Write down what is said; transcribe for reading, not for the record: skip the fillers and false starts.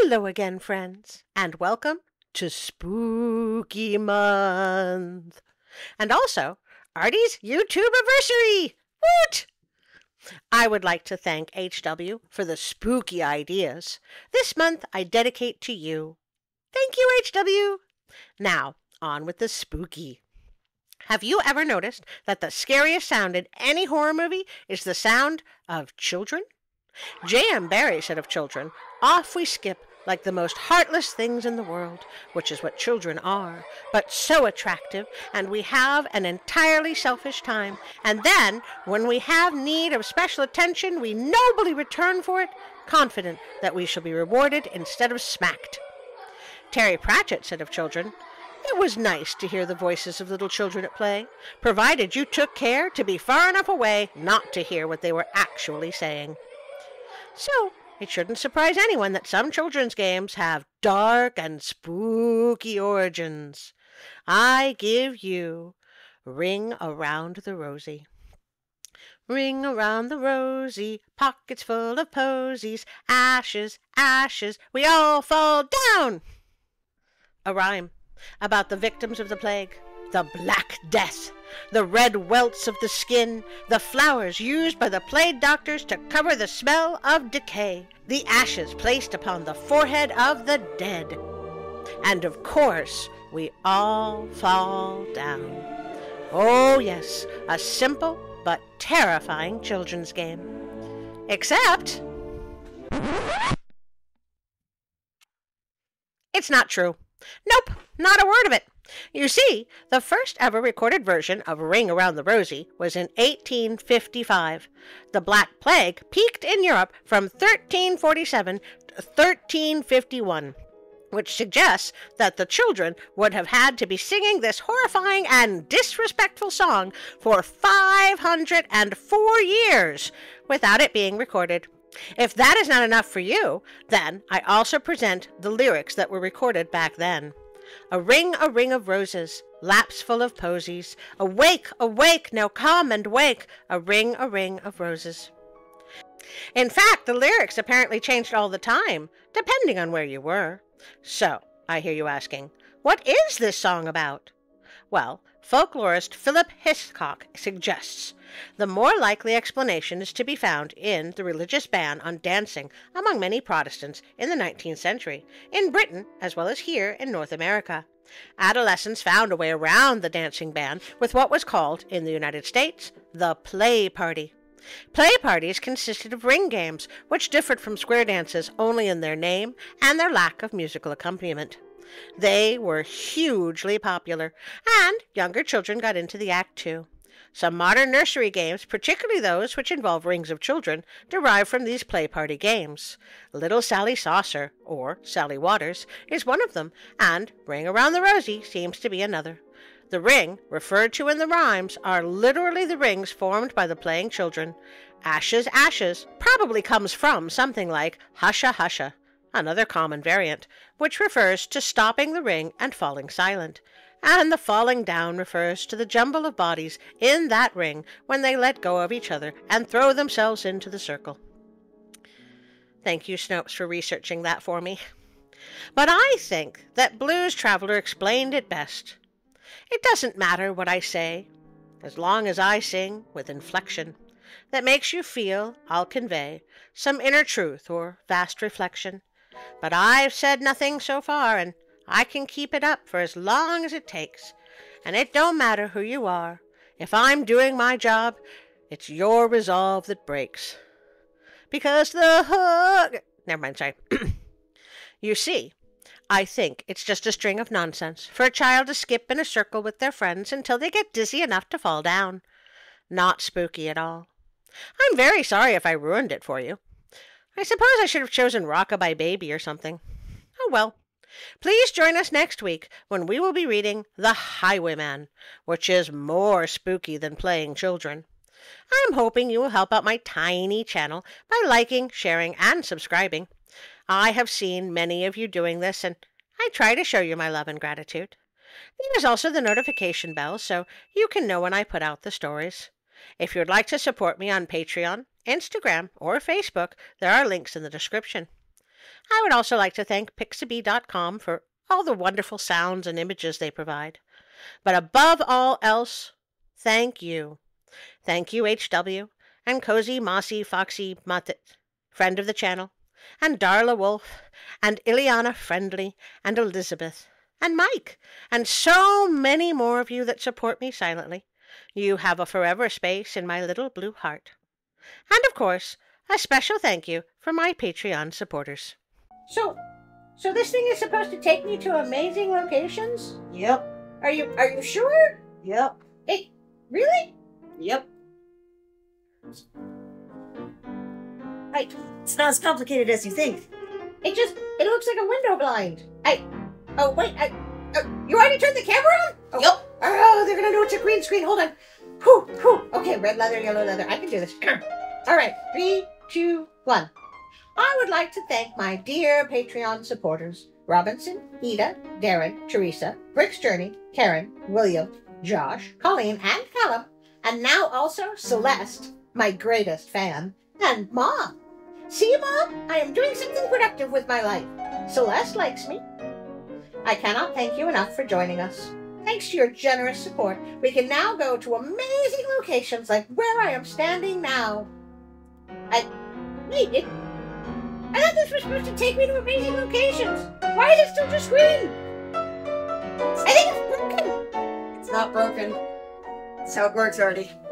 Hello again, friends, and welcome to Spooky Month. And also, Artie's YouTube anniversary! Woot! I would like to thank HW for the spooky ideas. This month I dedicate to you. Thank you, HW! Now, on with the spooky. Have you ever noticed that the scariest sound in any horror movie is the sound of children? J.M. Barrie said of children, "Off we skip like the most heartless things in the world," which is what children are, but so attractive, and we have an entirely selfish time. And then, when we have need of special attention, we nobly return for it, confident that we shall be rewarded instead of smacked. Terry Pratchett said of children, "It was nice to hear the voices of little children at play, provided you took care to be far enough away not to hear what they were actually saying." So, it shouldn't surprise anyone that some children's games have dark and spooky origins. I give you Ring Around the Rosie. Ring around the rosy, pockets full of posies, ashes, ashes, we all fall down. A rhyme about the victims of the plague, the Black Death, the red welts of the skin, the flowers used by the plague doctors to cover the smell of decay, the ashes placed upon the forehead of the dead. And of course, we all fall down. Oh yes, a simple but terrifying children's game. Except it's not true. Nope, not a word of it. You see, the first ever recorded version of Ring Around the Rosie was in 1855. The Black Plague peaked in Europe from 1347 to 1351, which suggests that the children would have had to be singing this horrifying and disrespectful song for 504 years without it being recorded. If that is not enough for you, then I also present the lyrics that were recorded back then. A ring of roses, laps full of posies. Awake, awake, now come and wake. A ring of roses. In fact, the lyrics apparently changed all the time, depending on where you were. So, I hear you asking, what is this song about? Well, folklorist Philip Hitchcock suggests the more likely explanation is to be found in the religious ban on dancing among many Protestants in the 19th century, in Britain as well as here in North America. Adolescents found a way around the dancing ban with what was called, in the United States, the play party. Play parties consisted of ring games, which differed from square dances only in their name and their lack of musical accompaniment. They were hugely popular, and younger children got into the act too. Some modern nursery games, particularly those which involve rings of children, derive from these play party games. Little Sally Saucer, or Sally Waters, is one of them, and Ring Around the Rosie seems to be another. The ring, referred to in the rhymes, are literally the rings formed by the playing children. Ashes, ashes probably comes from something like husha husha, another common variant, which refers to stopping the ring and falling silent. And the falling down refers to the jumble of bodies in that ring when they let go of each other and throw themselves into the circle. Thank you, Snopes, for researching that for me. But I think that Blues Traveler explained it best. It doesn't matter what I say, as long as I sing with inflection that makes you feel I'll convey some inner truth or vast reflection. But I've said nothing so far, and I can keep it up for as long as it takes. And it don't matter who you are. If I'm doing my job, it's your resolve that breaks. Because the hook... Never mind, sorry. You see, I think it's just a string of nonsense for a child to skip in a circle with their friends until they get dizzy enough to fall down. Not spooky at all. I'm very sorry if I ruined it for you. I suppose I should have chosen Rockabye Baby or something. Oh well. Please join us next week when we will be reading The Highwayman, which is more spooky than playing children. I'm hoping you will help out my tiny channel by liking, sharing, and subscribing. I have seen many of you doing this, and I try to show you my love and gratitude. There is also the notification bell, so you can know when I put out the stories. If you'd like to support me on Patreon, Instagram, or Facebook, there are links in the description. I would also like to thank Pixabay.com for all the wonderful sounds and images they provide. But above all else, thank you. Thank you, HW, and Cozy Mossy Foxy Mutt, friend of the channel, and Darla Wolf, and Ileana Friendly, and Elizabeth, and Mike, and so many more of you that support me silently. You have a forever space in my little blue heart. And of course, a special thank you for my Patreon supporters. So this thing is supposed to take me to amazing locations? Yep. Are you sure? Yep. It really? Yep. It's not as complicated as you think. It looks like a window blind. You already turned the camera on? Oh. Yep. Oh, they're gonna know it's a green screen. Hold on. Whew. Okay, red leather, yellow leather. I can do this. All right, 3, 2, 1. I would like to thank my dear Patreon supporters: Robinson, Ida, Darren, Teresa, Brick's Journey, Karen, William, Josh, Colleen, and Callum, and now also Celeste, my greatest fan, and Mom. See, Mom, I am doing something productive with my life. Celeste likes me. I cannot thank you enough for joining us. Thanks to your generous support, we can now go to amazing locations like where I am standing now. Wait, I thought this was supposed to take me to amazing locations. Why is it still just green? I think it's broken. It's not broken. That's how it works, Artie.